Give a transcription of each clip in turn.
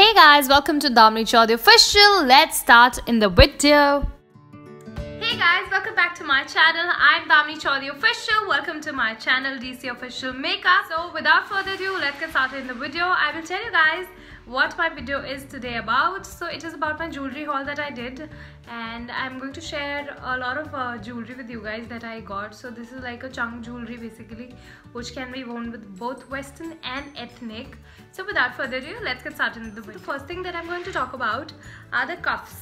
Hey guys, welcome to Damini Chaudhary Official. Let's start in the video. Hey guys, welcome back to my channel. I'm Damini Chaudhary Official. Welcome to my channel DC Official Makeup. So without further ado, let's get started in the video. I will tell you guys what my video is today about. So it is about my jewelry haul that I did, and I'm going to share a lot of jewelry with you guys that I got. So this is like a chunk jewelry basically, which can be worn with both Western and ethnic. So without further ado, let's get started in the video. The first thing that I'm going to talk about are the cuffs.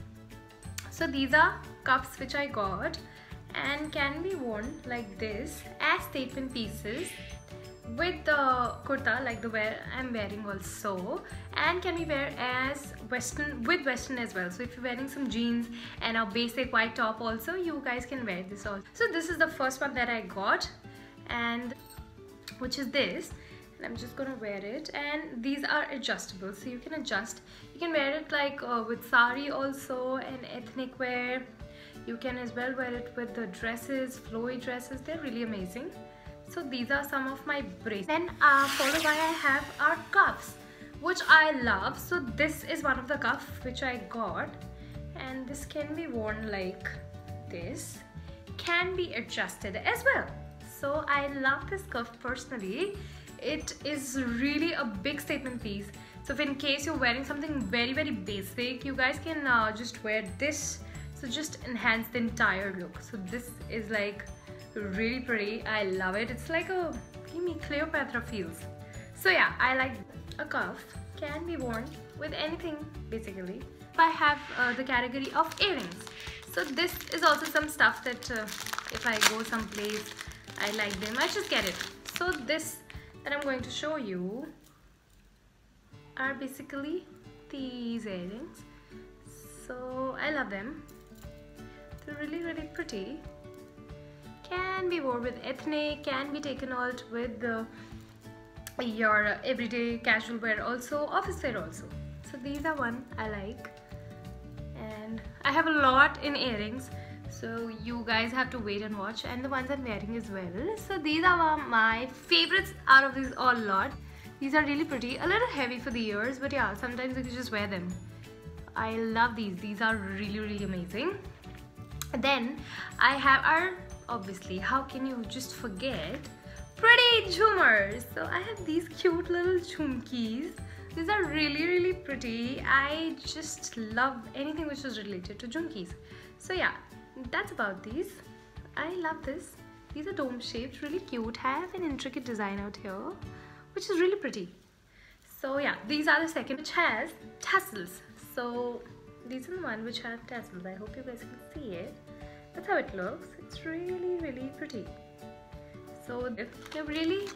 So these are cuffs which I got and can be worn like this as statement pieces with the kurta, like the wear I'm wearing also, and can be wear as Western with Western as well. So if you're wearing some jeans and a basic white top also, you guys can wear this also. So this is the first one that I got, and which is this, and I'm just gonna wear it. And these are adjustable, so you can adjust. You can wear it like with sari also and ethnic wear. You can as well wear it with the dresses, flowy dresses. They're really amazing. So these are some of my bracelets. Then followed by I have our cuffs, which I love. So this is one of the cuffs which I got, and this can be worn like this, can be adjusted as well. So I love this cuff personally. It is really a big statement piece. So if in case you're wearing something very basic, you guys can just wear this. So just enhance the entire look. So this is like really pretty. I love it. It's like a creamy Cleopatra feels. So yeah, I like a cuff. Can be worn with anything basically. I have the category of earrings. So this is also some stuff that if I go someplace, I like them, I just get it. So this that I'm going to show you are basically these earrings. So I love them. They're really pretty. Can be worn with ethnic, can be taken out with your everyday casual wear also, office wear also. So these are one I like, and I have a lot in earrings, so you guys have to wait and watch, and the ones I'm wearing as well. So these are my favorites out of these all lot. These are really pretty, a little heavy for the ears, but yeah, sometimes you can just wear them. I love these are really amazing. Then I have our, obviously, how can you just forget pretty jhoomers? So I have these cute little jhumkis. These are really pretty. I just love anything which is related to jhumkis. So yeah, that's about these. I love this. These are dome shaped, really cute. Have an intricate design out here, which is really pretty. So yeah, these are the second, which has tassels. So these are the one which have tassels. I hope you guys can see it. That's how it looks. It's really pretty. So they're really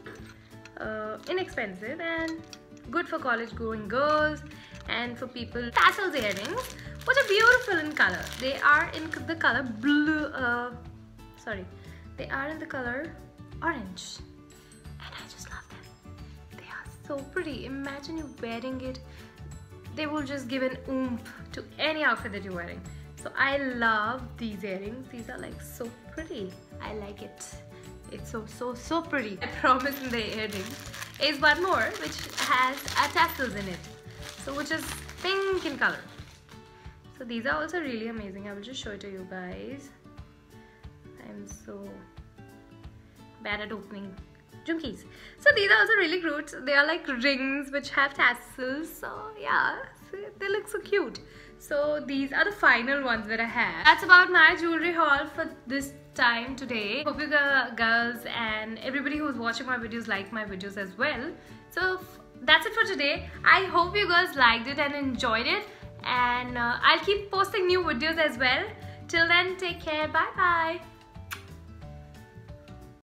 inexpensive and good for college going girls and for people. Tassels earrings, which are beautiful in color. They are in the color blue. They are in the color orange, and I just love them. They are so pretty. Imagine you wearing it. They will just give an oomph to any outfit that you're wearing. So I love these earrings. These are like so pretty. I like it. It's so pretty. I promise in the earrings is one more which has tassels in it. So which is pink in color. So these are also really amazing. I will just show it to you guys. I'm so bad at opening jhumkis. So these are also really cute. They are like rings which have tassels. So yeah, they look so cute. So these are the final ones that I have. That's about my jewelry haul for this time today. Hope you girls and everybody who's watching my videos like my videos as well. So that's it for today. I hope you guys liked it and enjoyed it, and I'll keep posting new videos as well. Till then, take care. Bye bye.